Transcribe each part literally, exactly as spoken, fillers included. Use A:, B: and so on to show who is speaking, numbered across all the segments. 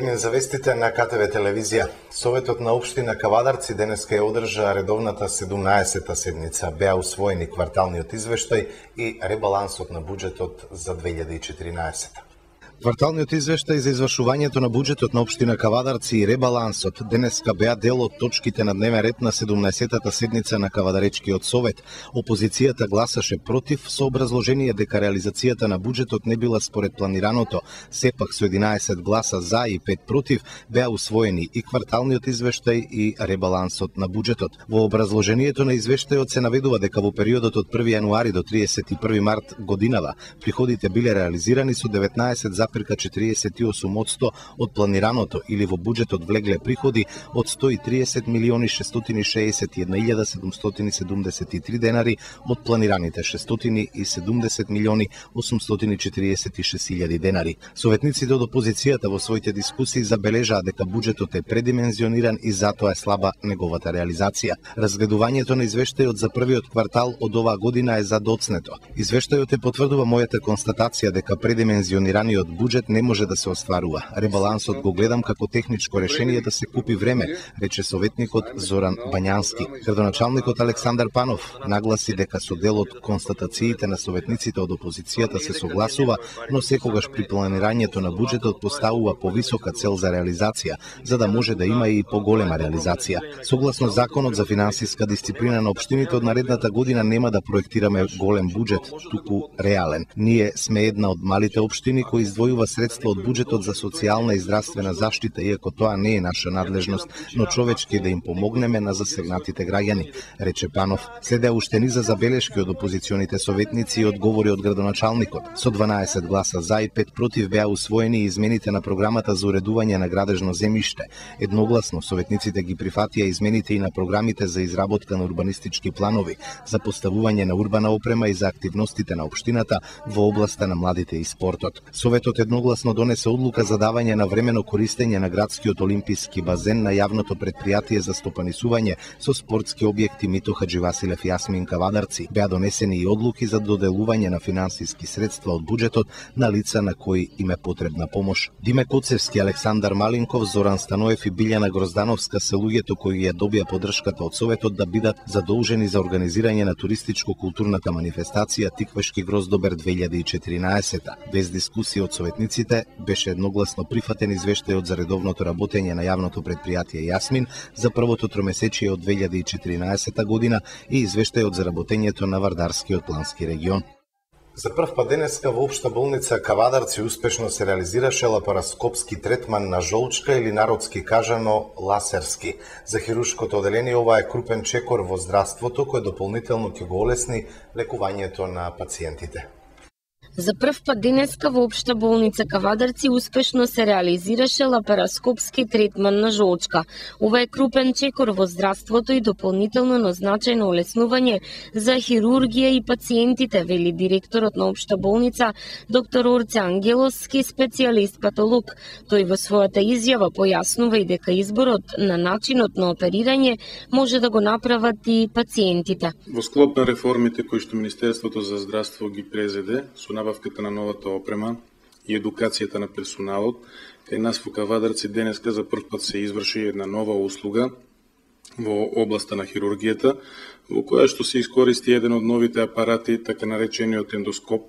A: термин за вестите на К Т В телевизија. Советот на општина Кавадарци денеска ја одржа редовната седумнаесета седница. Беа усвоени кварталниот извештај и ребалансот на буџетот за две илјади и четиринаесета. Кварталниот извештај за извршувањето на буџетот на општина Кавадарци и ребалансот денеска беа дел од точките на дневен ред на седумнаесетата седница на Кавадаречкиот совет. Опозицијата гласаше против со образложение дека реализацијата на буџетот не била според планираното. Сепак со единаесет гласа за и пет против беа усвоени и кварталниот извештај и ребалансот на буџетот. Во образложението на извештајот се наведува дека во периодот од први јануари до триесет и први март годинава приходите биле реализирани со деветнаесет запирка четириесет и осум одсто од планираното, или во буџетот влегле приходи од сто и триесет милиони шестстотини шеесет и една илјада седумстотини седумдесет и три денари од планираните шестстотини и седумдесет милиони осумстотини четириесет и шест илјади денари. Советниците од опозицијата во своите дискусии забележаа дека буџетот е предимензиониран и затоа е слаба неговата реализација. Разгледувањето на извештајот за првиот квартал од оваа година е задоцнето. Извештајот е потврдува мојата констатација дека предимензионираниот буџет не може да се остварува. Ребалансот го гледам како техничко решение да се купи време, рече советникот Зоран Бањански. Градоначалникот Александар Панов нагласи дека со дел од констатациите на советниците од опозицијата се согласува, но секогаш при планирањето на буџетот поставува повисока цел за реализација, за да може да има и поголема реализација. Согласно Законот за финансиска дисциплина на општините, од наредната година нема да проектираме голем буџет, туку реален. Ние сме една од малите општини кои издвојува средства од буџетот за социјална и здравствена заштита, иако тоа не е наша надлежност, но човечки да им помогнеме на засегнатите граѓани, рече Панов. Следеа уште низа забелешки од опозиционите советници и одговори од градоначалникот. Со дванаесет гласа за и пет против беа усвоени измените на програмата за уредување на градежно земјиште. Едногласно советниците ги прифатија измените и на програмите за изработка на урбанистички планови, за поставување на урбана опрема и за активностите на општината во областа на младите и спортот. Советот едногласно донесе одлука за давање на времено користење на градскиот олимписки базен на јавното претпријатие за стопанисување со спортски објекти Мито Хаџивасилев Јасмин Кавадарци. Беа донесени и одлуки за доделување на финансиски средства од буџетот на лица на кои им е потребна помош. Диме Коцевски, Александар Малинков, Зоран Станоев и Билјана Гроздановска се луѓето кои ја добија поддршката од Советот да бидат задолжени за организирање на туристичко-културната манифестација Тиквешки Гроздобер две илјади и четиринаесета. Без дискусија од советниците беше едногласно прифатен извештајот за редовното работење на јавното претпријатие Јасмин за првото тромесечие од две илјади и четиринаесета година и извештајот за работењето на Вардарскиот плански регион. За прв пат денеска во општа болница Кавадарци успешно се реализираше лапароскопски третман на жолчка или народски кажано ласерски. За хируршкото оделение ова е крупен чекор во здравството кој дополнително ќе го олесни лекувањето на пациентите.
B: За прв пат денеска во општа болница Кавадарци успешно се реализираше лапароскопски третман на жолчка. Ова е крупен чекор во здравството и дополнително назначено олеснување за хирургија и пациентите, вели директорот на општа болница доктор Орце Ангеловски, специјалист патолог. Тој во својата изјава појаснува и дека изборот на начинот на оперирање може да го направат и пациентите.
C: Во склоп на реформите кои што Министерството за здравство ги презеде, со набавката на новата опрема и едукацијата на персоналот, кај нас во Кавадарци денеска за прв пат се изврши една нова услуга во областа на хирургијата, во која што се искористи еден од новите апарати, така наречениот ендоскоп,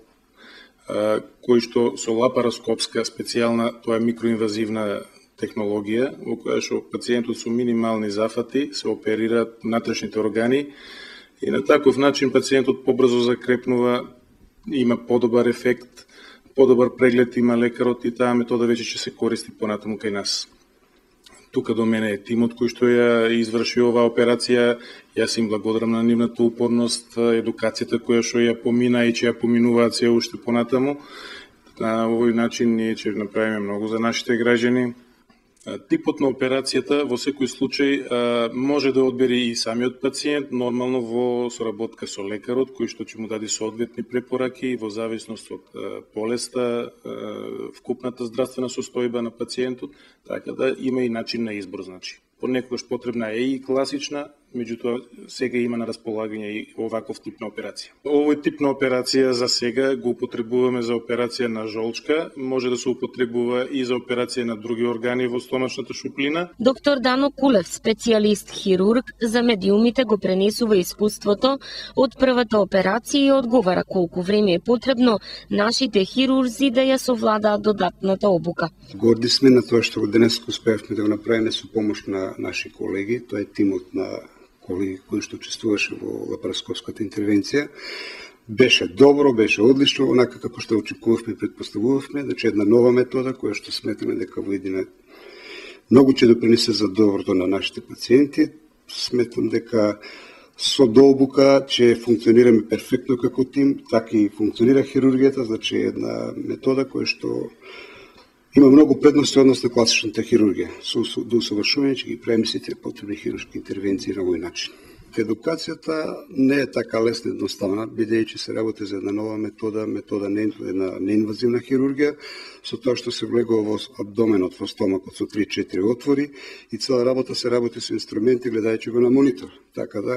C: кој што со лапароскопска специјална, тоа е микроинвазивна технологија, во која што пациентот со минимални зафати се оперираат внатрешните органи и на таков начин пациентот побрзо закрепнува, има подобар ефект, подобар преглед има лекарот и таа метода веќе ќе се користи понатаму кај нас. Тука до мене е тимот кој што ја изврши оваа операција. Јас им благодарам на нивната упорност, едукацијата која што ја помина и че ја поминуваат се уште понатаму. На овој начин ние ќе направиме многу за нашите граѓани. Типот на операцијата во секој случај може да одбери и самиот пациент, нормално во соработка со лекарот, кој што ќе му даде соодветни препораки во зависност од болеста, вкупната здравствена состојба на пациентот, така да има и начин на избор. Значи, понекогаш потребна е и класична меѓутоа сега има на располагање и оваков тип на операција. Овој тип на операција за сега го употребуваме за операција на жолчка, може да се употребува и за операција на други органи во стомачната шуплина.
B: Доктор Дано Кулев, специјалист хирург, за медиумите го пренесува искуството од првата операција и одговара колку време е потребно нашите хирурзи да ја совладаат додатната обука.
D: Горди сме на тоа што денес успеавме да го направиме со помош на наши колеги, тоа е тимот на колеги кој што учествуваше во лапароскопската интервенција. Беше добро, беше одлично, онака како што очекувавме и предпоставувавме, значи една нова метода која што сметаме дека во едина многу ќе допринесе за доброто на нашите пациенти. Сметам дека со дообука ќе функционираме перфектно како тим, така и функционира хирургијата, значи една метода која што има многу предности однос на класичната хирургија. Со до усовршување ќе ги правиме сите потребни хируршки интервенции на овој начин. Едукацијата не е така лесна и едноставна, бидејќи се работи за една нова метода, метода не една неинвазивна хирургија, со тоа што се влегува во абдоменот, во стомакот со три-четири отвори и цела работа се работи со инструменти гледајќи го на монитор. Така да,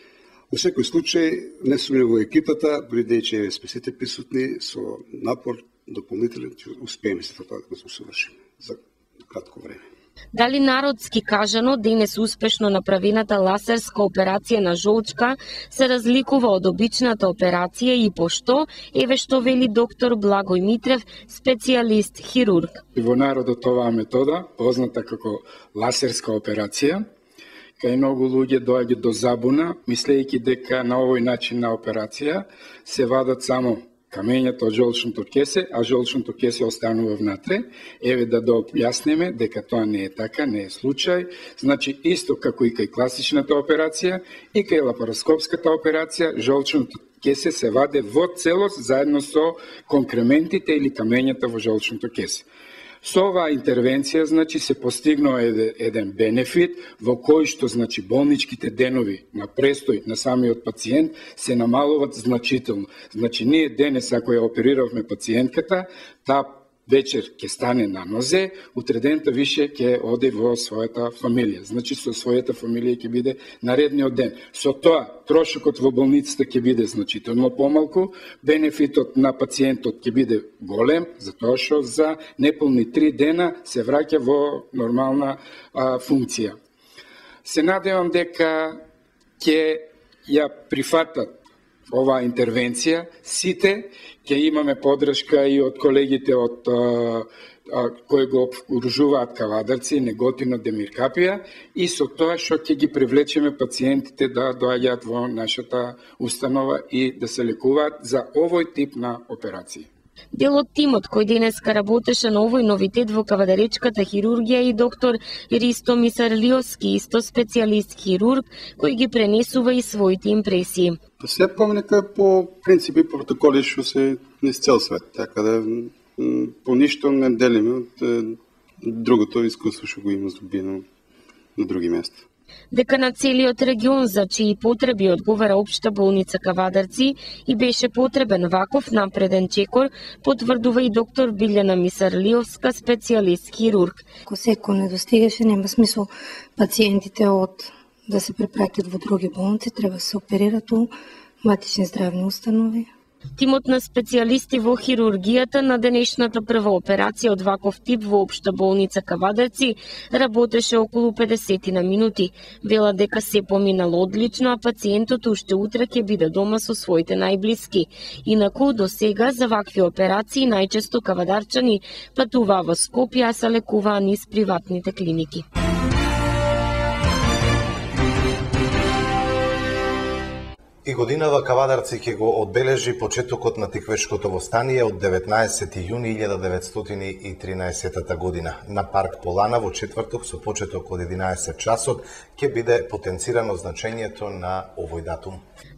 D: во секој случај, не сумневам во екипата, бидејќи сме сите присутни, со напор дополнителен ќе успееме се тоа да се усовршиме за кратко време.
B: Дали народски кажано, денес успешно направената ласерска операција на жолчка се разликува од обичната операција и по што, еве што вели доктор Благој Митрев, специјалист хирург.
E: Во народот оваа метода, позната како ласерска операција, кај многу луѓе доаѓа до забуна, мислејќи дека на овој начин на операција се вадат само камењата од жолчното кесе, а жолчното кесе останува внатре. Еве да дообјасниме дека тоа не е така, не е случај. Значи, исто како и кај класичната операција и кај лапароскопската операција, жолчното кесе се ваде во целост заедно со конкрементите или камењата во жолчното кесе. Со оваа интервенција, значи, се постигнува еден бенефит во кој што, значи, болничките денови на престој на самиот пациент се намалуват значително. Значи, ние денес, ако ја опериравме пациентката, таа вечер ќе стане на нозе, утредента више ќе оде во својата фамилија. Значи, со својата фамилија ќе биде наредниот ден. Со тоа, трошокот во болницата ќе биде значително помалку, бенефитот на пациентот ќе биде голем, затоа што за неполни три дена се враќа во нормална а, функција. Се надевам дека ќе ја прифатат оваа интервенција, сите ќе имаме поддршка и од колегите од а, а, кои го обслужуваат кавадарци, Неготино, Демиркапија, и со тоа што ќе ги привлечеме пациентите да доаѓаат во нашата установа и да се лекуваат за овој тип на операции.
B: Дел од тимот кој денеска работеше на овој новитет во кавадаречката хирургија и доктор Ристо Мисарлиовски, исто специјалист хирург, кој ги пренесува и своите импресии.
D: Се помнека по принципи и протоколи што се низ цел свет, така да по ништо не делиме од другото искуство што го има здобиено на други места.
B: Дека на целиот регион за чии потреби одговара Општа болница Кавадарци и беше потребен ваков напреден чекор, потврдува и доктор Билјана Мисарлиовска, специјалист хирург.
F: Ако секој не достигаше, нема смисол пациентите од да се препратат во други болници, треба да се оперират у матични здравни установи.
B: Тимот на специјалисти во хирургијата на денешната прва операција од ваков тип во Општа болница Кавадарци работеше околу педесет на минути. Вела дека се поминало одлично, а пациентот уште утре ќе биде дома со своите најблиски. Инаку, до сега за вакви операции најчесто кавадарчани патуваа во Скопје, а се лекуваа низ приватните клиники.
A: И годинава Кавадарци ќе го одбележи почетокот на тиквешкото востание од деветнаесети јуни илјада деветстотини и тринаесета година. На парк Полана во четврток со почеток од единаесет часот ќе биде потенцирано значењето на овој датум.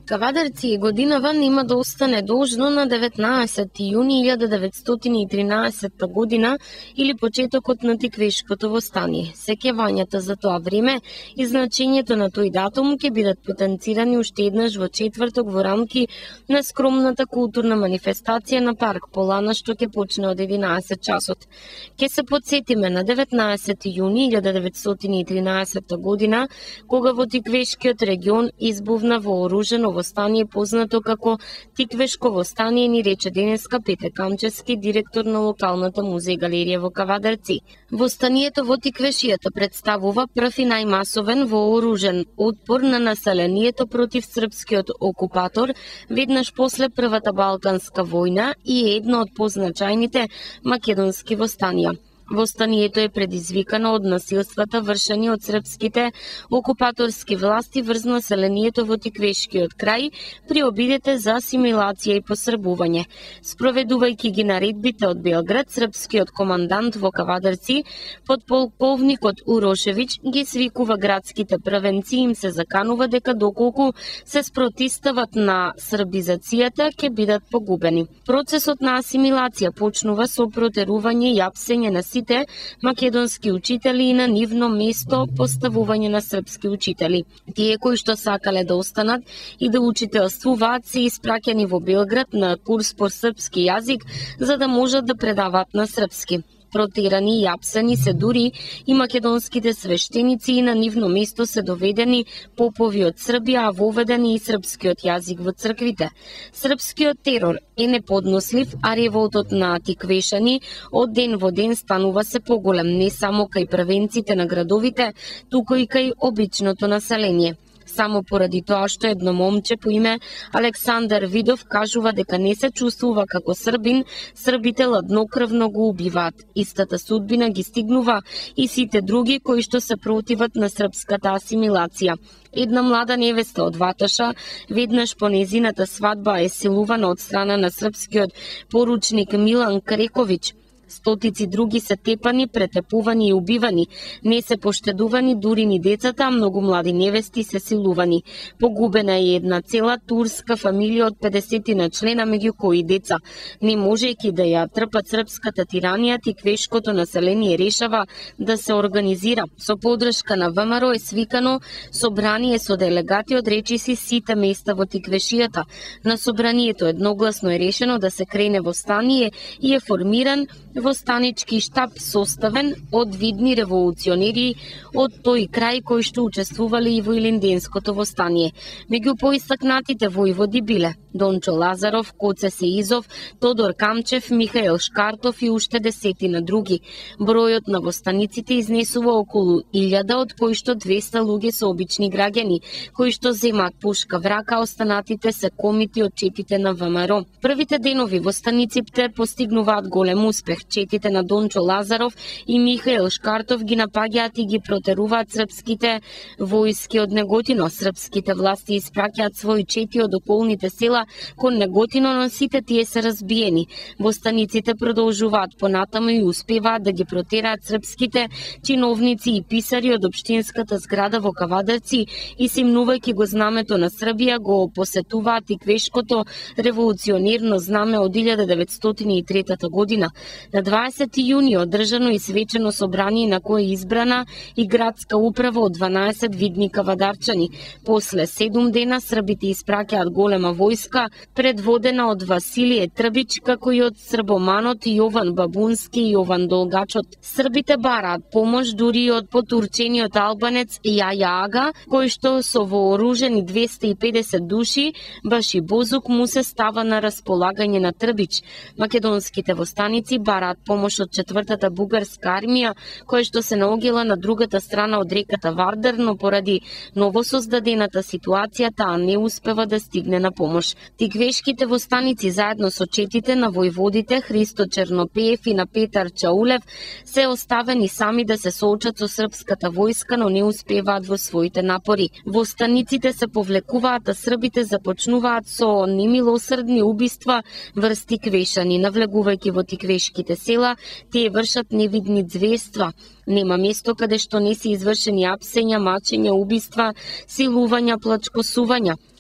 B: Кавадарци и годинава нема да остане должно на деветнаесети јуни илјада деветстотини и тринаесетта година или почетокот на Тиквешкото востание. Сеќавањата за тоа време и значењето на тој датум ќе бидат потенцирани уште еднаш во четврток во рамки на скромната културна манифестација на парк Полана што ќе почне од единаесет часот. Ќе се потсетиме на деветнаесети јуни илјада деветстотини и тринаесетта година кога во Тиквешкиот регион избувна вооружено востание познато како Тиквешко востание, ни рече денеска Петре Камчевски, директор на локалната музеј галерија во Кавадарци. Востанието во Тиквешијата представува прв и најмасовен вооружен отпор на населението против српскиот окупатор веднаш после Првата Балканска војна и е едно од позначајните македонски востанија. Востанието е предизвикано од насилствата вршени од српските окупаторски власти врз населението во Тиквешкиот крај при обидите за асимилација и посрбување. Спроведувајќи ги наредбите од Белград, српскиот командант во Кавадарци, подполковникот Урошевиќ, ги свикува градските првенци и им се заканува дека доколку се спротистават на србизацијата ќе бидат погубени. Процесот на асимилација почнува со протерување и апсење на сите македонски учители и на нивно место поставување на српски учители. Тие кои што сакале да останат и да учителствуваат се испраќани во Белград на курс по српски јазик за да можат да предаваат на српски. Протерани и апсени се дури и македонските свештеници и на нивно место се доведени попови од Србија, а воведени и српскиот јазик во црквите. Српскиот терор е неподнослив, а револтот на тиквешани од ден во ден станува се поголем, не само кај првенците на градовите, туку и кај обичното население. Само поради тоа што едно момче по име Александар Видов кажува дека не се чувствува како србин, србите ладнокрвно го убиваат. Истата судбина ги стигнува и сите други кои што се противат на српската асимилација. Една млада невеста од Ваташа, веднаш по незината свадба е силувана од страна на српскиот поручник Милан Крековиќ. Стотици други се тепани, претепувани и убивани, не се поштедувани дури ни децата, а многу млади невести се силувани. Погубена е една цела турска фамилија од педесетина члена, меѓу кои деца. Не можејќи да ја трпат српската тиранија, тиквешкото население решава да се организира. Со подршка на ВМРО е свикано собрание со делегати од речиси сите места во Тиквешијата. На собранието едногласно е решено да се крене во стание и е формиран востанички штаб составен од видни револуционери од тој крај кои што учествувале и во Илинденското востание. Меѓу поистакнатите војводи биле Дончо Лазаров, Коце Сеизов, Тодор Камчев, Михаел Шкартов и уште десетина други. Бројот на востаниците изнесува околу илјада, од кои што двеста луѓе се обични граѓани, кои што земаат пушка в рака, останатите се комити од четите на ВМРО. Првите денови востаниците постигнуваат голем успех. Четите на Дончо Лазаров и Михаел Шкартов ги напаѓаат и ги протеруваат српските војски од Неготино. Српските власти испраќаат своји чети од околните села кон Неготино, но сите тие се разбиени. Востаниците продолжуваат понатаму и успеваат да ги протераат српските чиновници и писари од општинската зграда во Кавадарци и симнувајќи го знамето на Србија го посетуваат и Тиквешкото револуционерно знаме од илјада деветстотини и трета година. На дваесети јуни одржано и свечено собрание на кое избрана и градска управа од дванаесет видни кавадарчани. После седум дена србите испраќаат голема војска предводена од Василие Трбич, како и од србоманот Јован Бабунски и Јован Долгачот. Србите бараат помош дури и од потурчениот албанец Јаја Ага, кој што со вооружени двеста и педесет души, баш и Бозук му се става на располагање на Трбич. Македонските востаници бараат помош од четвртата бугарска армија, која што се наоѓала на другата страна од реката Вардар, но поради новосоздадената ситуација таа не успева да стигне на помош. Тиквешките востаници заедно со четите на војводите Христо Чернопеев и на Петар Чаулев се оставени сами да се соочат со српската војска, но не успеваат во своите напори. Востаниците се повлекуваат, а србите започнуваат со немилосрдни убиства врз тиквешани, навлегувајќи во тиквешките села, тие вршат невидни зверства. Нема место каде што не се извршени апсења, мачења, убиства, силувања, плачкосувања.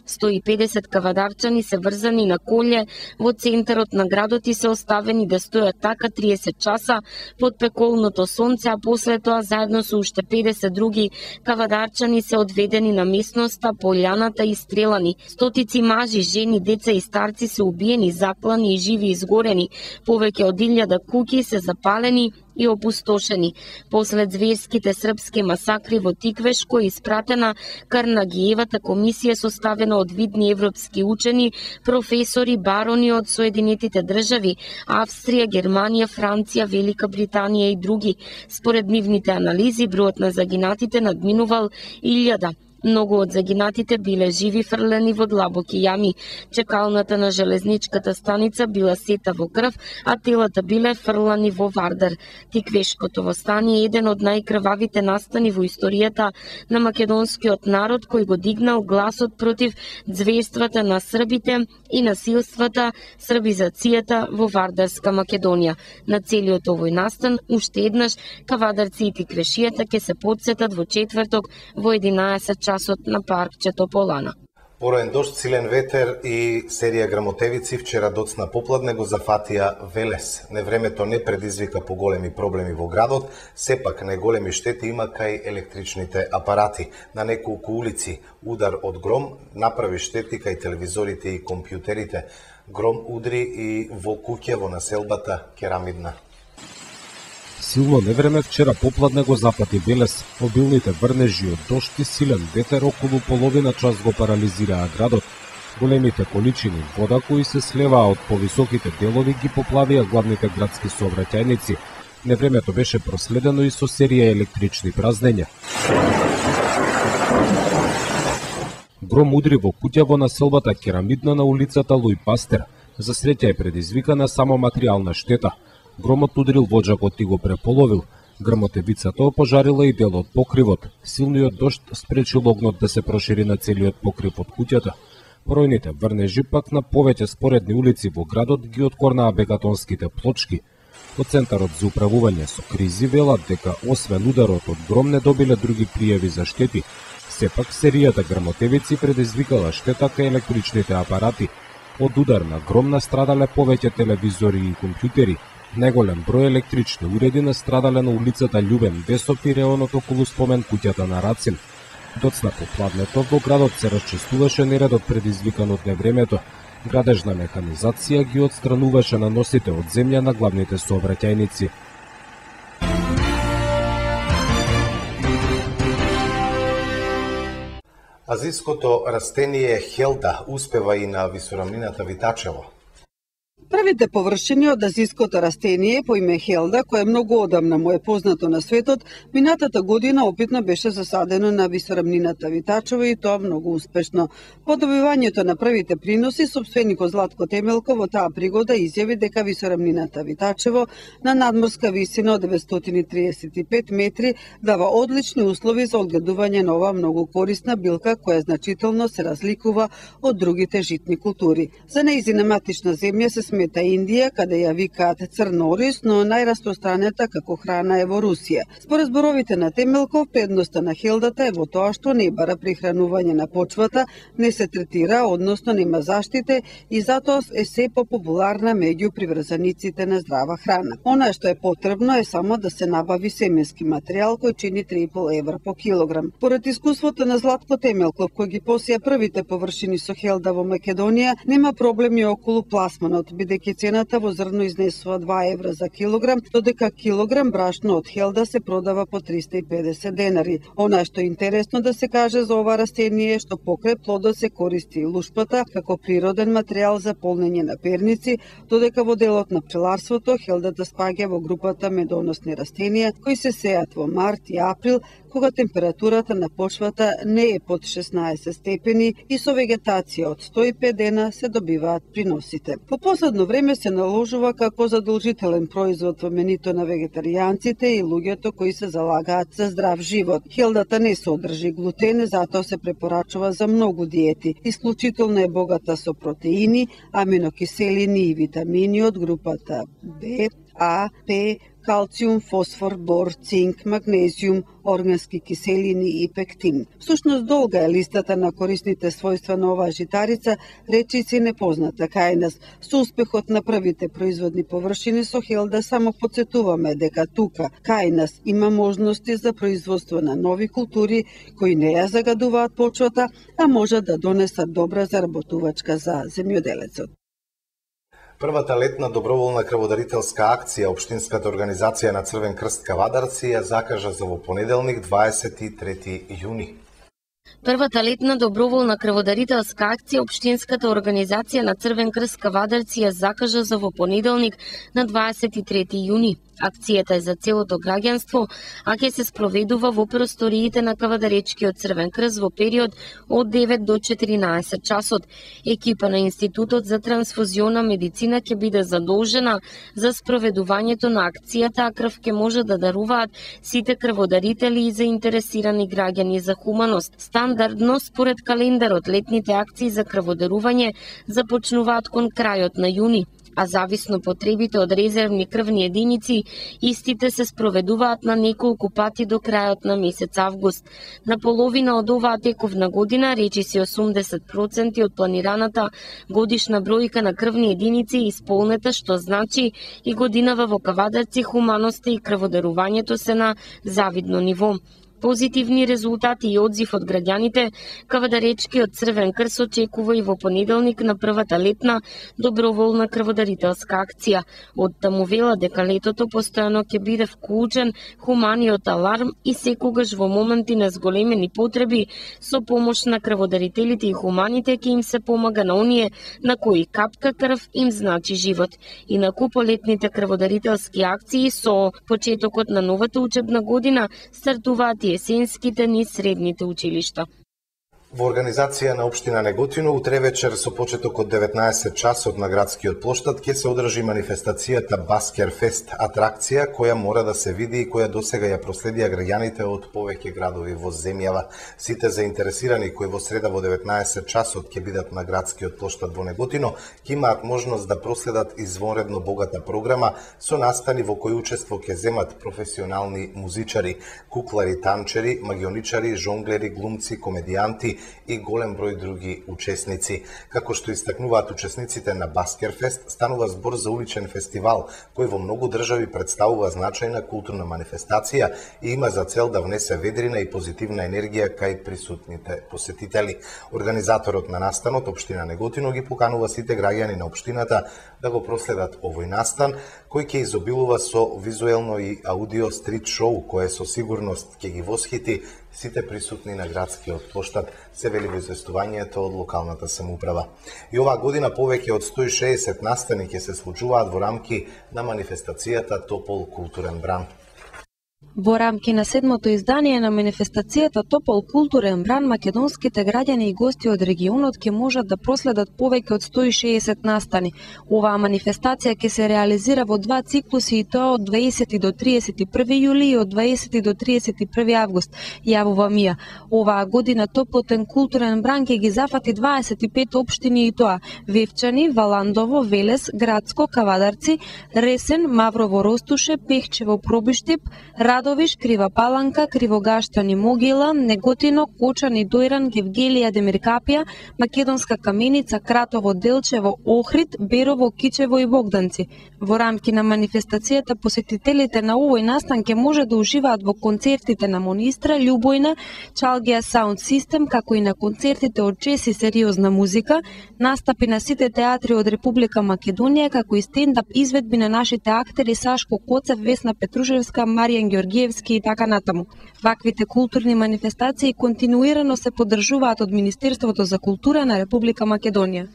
B: сто и педесет кавадарчани се врзани на колје во центарот на градот и се оставени да стојат така триесет часа под пеколното сонце, а после тоа заедно со уште педесет други кавадарчани се одведени на местноста Полјаната и стрелани. Стотици мажи, жени, деца и старци се убиени, заклани и живи изгорени. Повеќе од илјада куќи се запалени и опустошени. Послед зверските српски масакри во Тиквеш, кој испратена Карнагиевата комисија составена од видни европски учени, професори, барони од Соединетите држави, Австрија, Германија, Франција, Велика Британија и други. Според нивните анализи, бројот на загинатите надминувал илјада. Многу од загинатите биле живи фрлени во длабоки јами. Чекалната на железничката станица била сета во крв, а телата биле фрлани во Вардар. Тиквешкото востание е еден од најкрвавите настани во историјата на македонскиот народ, кој го дигнал гласот против зверствата на србите и насилствата србизацијата во Вардарска Македонија. На целиот овој настан, уште еднаш, кавадарци и тиквешијата ќе се потсетат во четврток во единаесет часот на паркчето Полана.
A: Пороен дожд, силен ветер и серија грамотевици вчера доцна попладне го зафатија Велес. Невремето не предизвика поголеми проблеми во градот, сепак најголеми штети има кај електричните апарати. На неколку улици удар од гром направи штети кај телевизорите и компјутерите. Гром удри и во куќа во населбата Керамидна.
G: Силно невреме вчера попладне го запати Велес. Обилните врнежи од дожд и силен ветер околу половина час го парализираа градот. Големите количини вода кои се слеваа од повисоките делови ги поплавија главните градски сообраќајници. Невремето беше проследено и со серија електрични празнења. Гром удри во куќа во населбата Керамидна на улицата Луј Пастер. За среќа е предизвикана само материјална штета. Громот удрил во џакот и го преполовил. Грмотевицата опожарила и дел од покривот. Силниот дожд спречил огнот да се прошири на целиот покрив од куќата. Бројните врнежи пак на повеќе споредни улици во градот ги откорнаа бекатонските плочки. Од Центарот за управување со кризи велат дека освен ударот од гром не добиле други пријави за штети. Сепак серијата грмотевици предизвикала штета кај електричните апарати. Од удар на гром настрадале повеќе телевизори и компјутери. Најголем број електрични уреди настрадале на улицата Љубен Весов и реонот околу спомен куќата на Рацин. Доцна попладнето во градот се расчистуваше нередот предизвикан од невремето. Градежна механизација ги отстрануваше наносите од земја на главните сообраќајници.
A: Азиското растение хелда успева и на висорамнината Витачево.
H: Првите површини од азиското растение по име хелда, кое многу одамна му е познато на светот, минатата година опитно беше засадено на висорамнината Витачево и тоа многу успешно. По добивањето на првите приноси, собственикот Златко Темелков во таа пригода изјави дека висорамнината Витачево на надморска висина од деветстотини триесет и пет метри дава одлични услови за одгледување на оваа многу корисна билка која значително се разликува од другите житни култури. За нејзина матична земја се смета Индија, каде ја викаат црн ориз, но најраспространета како храна е во Русија. Според зборовите на Темелков, предноста на хелдата е во тоа што не бара прихранување на почвата, не се третира, односно нема заштите и затоа е се попопуларна меѓу приврзаниците на здрава храна. Она што е потребно е само да се набави семенски материјал кој чини три и пол евра по килограм. Поред искуството на Златко Темелков, кој ги посеја првите површини со хелда во Македонија, нема проблеми околу пласманот, бидејќи цената во зрно изнесува два евра за килограм, додека килограм брашно од хелда се продава по триста и педесет денари. Она што е интересно да се каже за ова растение е што покрај плодот се користи и лушпата како природен материјал за полнење на перници, додека во делот на пчеларството хелдата спаѓа во групата медоносни растенија кои се сеат во март и април, кога температурата на почвата не е под шеснаесет степени и со вегетација од сто и пет дена се добиваат приносите. По последно време се наложува како задолжителен производ во менито на вегетаријанците и луѓето кои се залагаат за здрав живот. Хелдата не содржи глутен, затоа се препорачува за многу диети. Исклучително е богата со протеини, аминокиселини и витамини од групата Б, А, П, калциум, фосфор, бор, цинк, магнезиум, органски киселини и пектин. Всушност долга е листата на корисните својства на оваа житарица, речиси непозната кај нас. Со успехот на првите производни површини со Хелда само подсетуваме дека тука, кај нас, има можности за производство на нови култури кои не ја загадуваат почвата, а можат да донесат добра заработувачка за земјоделецот.
A: Првата летна доброволна крводарителска акција Општинската организација на Црвен крст Кавадарци ја закажа за во понеделник дваесет и трети јуни.
B: Првата летна доброволна крводарителска акција Општинската организација на Црвен крст Кавадарци ја закажа за во понеделник на дваесет и трети јуни. Акцијата е за целото граѓанство, а ќе се спроведува во просториите на Кавадаречкиот Црвен крст во период од девет до четиринаесет часот. Екипа на Институтот за трансфузиона медицина ќе биде задолжена за спроведувањето на акцијата, а крв ќе може да даруваат сите крводарители и заинтересирани граѓани за хуманост. Стандардно, според календарот, летните акции за крводарување започнуваат кон крајот на јуни, а зависно потребите од резервни крвни единици, истите се спроведуваат на неколку пати до крајот на месец август. На половина од оваа тековна година, речиси осумдесет проценти од планираната годишна бројка на крвни единици е исполнета, што значи и годинава во Кавадарци хуманоста и крводарувањето се на завидно ниво. Позитивни резултати и одзив од граѓаните, Кавадаречкиот Црвен крст очекува и во понеделник на првата летна доброволна крводарителска акција. Од таму вела дека летото постојано ќе биде вклучен хуманиот аларм и секогаш во моменти на зголемени потреби со помош на крводарителите и хуманите ќе им се помага на оние на кои капка крв им значи живот. Инаку по летните крводарителски акции со почетокот на новата учебна година стартуваат и есенските низ средните училишта.
A: Во организација на Општина Неготино, утре вечер со почеток од деветнаесет часот на градскиот плоштад ќе се одржи манифестацијата Баскер Фест, атракција која мора да се види и која досега ја проследија граѓаните од повеќе градови во земјава. Сите заинтересирани кои во среда во деветнаесет часот ќе бидат на градскиот плоштад во Неготино, ќе имаат можност да проследат извонредно богата програма со настани во кои учество ќе земат професионални музичари, куклари, танчери, магионичари, жонглери, глумци, комедијанти и голем број други учесници. Како што истакнуваат учесниците на Баскерфест, станува збор за уличен фестивал, кој во многу држави представува значајна културна манифестација и има за цел да внесе ведрина и позитивна енергија кај присутните посетители. Организаторот на настанот, Општина Неготино, ги поканува сите граѓани на општината да го проследат овој настан, кој ќе изобилува со визуелно и аудио стрит шоу, кое со сигурност ќе ги восхити сите присутни на градскиот плоштад, се вели во известувањето од локалната самоуправа. И оваа година повеќе од сто и шеесет настани ќе се случуваат во рамки на манифестацијата Топол културен бран.
I: Во рамки на седмото издание на манифестацијата Топол културен бран, македонските граѓани и гости од регионот ќе можат да проследат повеќе од сто и шеесет настани. Оваа манифестација ќе се реализира во два циклуси, и тоа од дваесети до триесет и први јули и од дваесети до триесет и први август, јавува МИА. Оваа година Топлотен културен бран ќе ги зафати дваесет и пет општини, и тоа Вевчани, Валандово, Велес, Градско, Кавадарци, Ресен, Маврово, Ростуше, Пехчево, Пробиштип, Радовиш, Крива Паланка, Кривогаштани, Могила, Неготино, Кочани, Дојран, Гевгелија, Демиркапија, Македонска Каменица, Кратово, Делчево, Охрид, Берово, Кичево и Богданци. Во рамки на манифестацијата посетителите на овој настан ќе може да уживаат во концертите на Монистра, Љубојна, Чалгија Саунд Систем, како и на концертите од джез и сериозна музика, настапи на сите театри од Република Македонија, како и стендап изведби на нашите актери Сашко Коцев, Весна Петрушевска, Маријан Георгиевски и така натаму. Ваквите културни манифестации континуирано се поддржуваат од Министерството за култура на Република Македонија.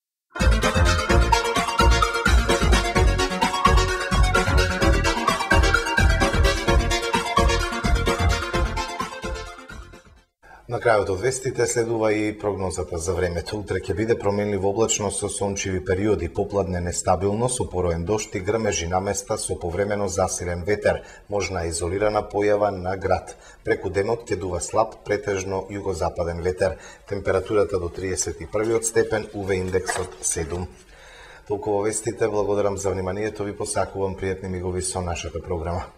A: На крајот од вестите следува и прогнозата за времето. Утре ќе биде променливо облачно со сончеви периоди, попладне нестабилно со пороен дожд и грмежи на места со повремено засилен ветер, можна изолирана појава на град. Преку денот ќе дува слаб, претежно југозападен ветер. Температурата до триесет и првиот степен, УВ индексот седум. Толку во вестите, благодарам за вниманието, ви посакувам пријатни мигови со нашата програма.